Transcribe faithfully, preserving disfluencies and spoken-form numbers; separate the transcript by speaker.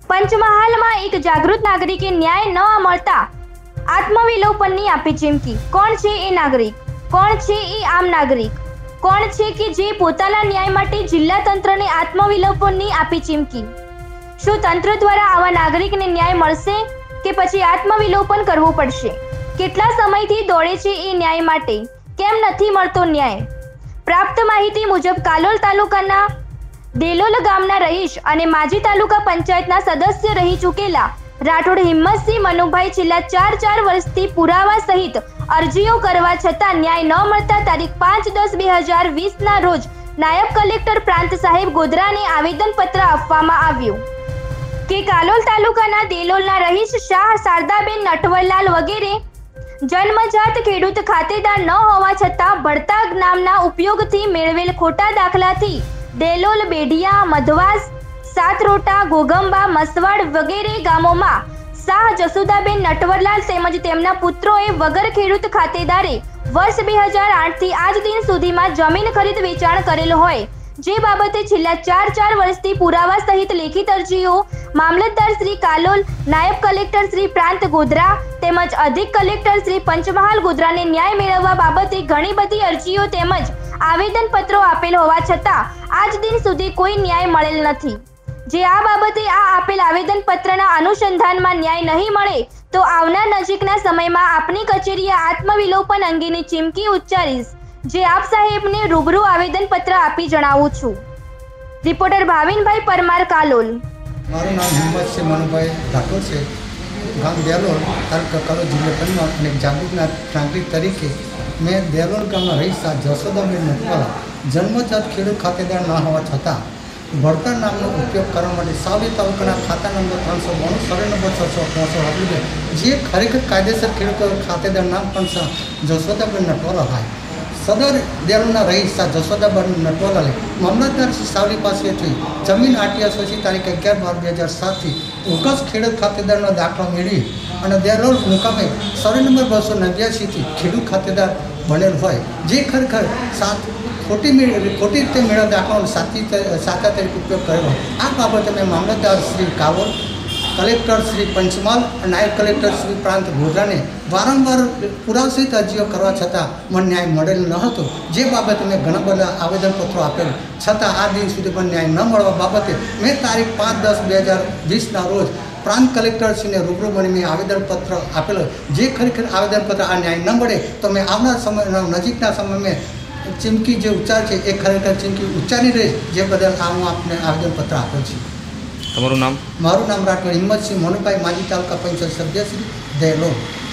Speaker 1: પંચમહાલમાં એક જાગૃત નાગરિકે ન્યાય ન મળતા આત્મવિલોપનની આપી ચીમકી। કોણ છે એ નાગરિક? કોણ છે એ આમ નાગરિક? કોણ છે કે જે પોતાના ન્યાય માટે જિલ્લા તંત્રને આત્મવિલોપનની આપી ચીમકી? શું તંત્ર દ્વારા આવા નાગરિકને ન્યાય મળશે કે પછી આત્મવિલોપન કરવું પડશે? કેટલા સમયથી દોડે છે એ ન્યાય માટે, કેમ નથી મળતો ન્યાય? પ્રાપ્ત માહિતી મુજબ કાલોલ તાલુકાના દેલોલ ગામના રહીશ અને માજી તાલુકા પંચાયતના સદસ્ય રહી ચૂકેલા રાઠોડ હિંમતસિંહ મનુભાઈ છેલ્લા ચાર ચાર વર્ષથી પુરાવા સહિત અરજીઓ કરવા છતાં ન્યાય ન મળતા તારીખ પાંચ દસ બે હજાર વીસના રોજ નાયબ કલેક્ટર પ્રાંત સાહેબ ગોધરાને આવેદનપત્ર આપવામાં આવ્યું કે કાલોલ તાલુકાના દેલોલના રહીશ શાહ શારદાબેન નટવરલાલ વગેરે જન્મજાત ખેડૂત ખાતેદાર ન હોવા છતાં ભળતા નામના ઉપયોગથી મેળવેલ ખોટા દાખલાથી દેલોલ, બેઢિયા, મધવાસ, સાતરોટા, ઘોઘંબા, મસવાડ વગેરે ગામોમાં શાહ જસુદાબેન નટવરલાલ તેમજ તેમના પુત્રોએ વગર ખેડૂત ખાતેદારે વર્ષ બે હજાર આઠથી આજ દિન સુધીમાં જમીન ખરીદ વેચાણ કરેલ હોય, જે બાબતે છેલ્લા ચાર ચાર વર્ષથી પુરાવા સહિત લેખિત અરજીઓ મામલતદાર શ્રી કાલોલ, નાયબ કલેક્ટર શ્રી પ્રાંત ગોધરા તેમજ અધિક કલેક્ટર શ્રી પંચમહાલ ગોધરાને ન્યાય મેળવવા બાબતે ઘણી બધી અરજીઓ તેમજ આવેદનપત્રો આપેલ હોવા છતાં આજ દિન સુધી કોઈ ન્યાય મળેલ નથી। જે આ બાબતે આ આપેલ આવેદનપત્રના અનુસંધાનમાં ન્યાય નહીં મળે તો આવનાર નજીકના સમયમાં આપની કચેરીએ આત્મવિલોપન અંગેની ચીમકી ઉચ્ચારીશ, જે આપ સાહેબને રૂબરૂ આવેદનપત્ર આપી જણાવું છું। રિપોર્ટર ભાવિનભાઈ પરમાર, કાલોલ।
Speaker 2: મારું નામ હિંમતસિંહ મનુભાઈ રાઠોડ છે, ગામ દેલોલ, તાલુકા કાલોલ, જિલ્લા પંચમહાલ અને જાગૃત નાગરિક તરીકે મેં દેલોલ ગામના રહીશ જશોદાબેન નટવરલાલ જન્મજાત ખેડૂત ખાતેદાર ન હોવા છતાં ભળતર નામનો ઉપયોગ કરવા માટે સાવલી તાલુકાના ખાતા નંબર ત્રણસો બોણું સર્વે નંબર છસો ત્રણસો આપી જે ખરેખર કાયદેસર ખેડૂત ખાતેદાર નામ પણ જશોદાબેન નટવરલાલ હોય। સદર દેલોલના રહીશ જશોદાબેન નટવરલાલે મામલતદાર શ્રી સાવલી પાસેથી જમીન આરટીઆઈ સોસી તારીખ અગિયાર બાર બે હજાર સાતથી ઓગસ્ટ ખેડૂત ખાતેદારનો દાખલો મેળવી અને દેલોલ મુકામે સર્વે નંબર બસો નેવ્યાસીથી ખેડૂત ખાતેદાર બનેલ હોય, જે ખરેખર સાત ખોટી ખોટી રીતે મેળવેલ દાખલાનો સાચી સાચા તરીકે ઉપયોગ કરેલો। આ બાબતે મેં મામલતદાર શ્રી કાલોલ, કલેક્ટર શ્રી પંચમહાલ, નાયબ કલેક્ટર શ્રી પ્રાંત ગોધરાને વારંવાર પુરાવા સહિત અરજીઓ કરવા છતાં મને ન્યાય મળેલ ન હતો, જે બાબતે મેં ઘણા બધા આવેદનપત્રો આપેલ છતાં આ દિન સુધી પણ ન્યાય ન મળવા બાબતે મેં તારીખ પાંચ દસ બે હજાર વીસના રોજ પ્રાંત કલેક્ટરશ્રીને રૂબરૂ મળી મેં આવેદનપત્ર આપેલો, જે ખરેખર આવેદનપત્ર આ ન્યાય ન મળે તો મેં આવનાર સમય નજીકના સમયમાં ચીમકી જે ઉચ્ચાર છે એ ખરેખર ચીમકી ઉચ્ચારી રહીશ, જે બદલ આ હું આપને આવેદનપત્ર આપેલ છે।
Speaker 3: તમારું નામ?
Speaker 2: મારું નામ રાઠોડ હિંમતસિંહ મનુભાઈ, માજી તાલુકા પંચાયત સભ્ય શ્રી દેલોલ।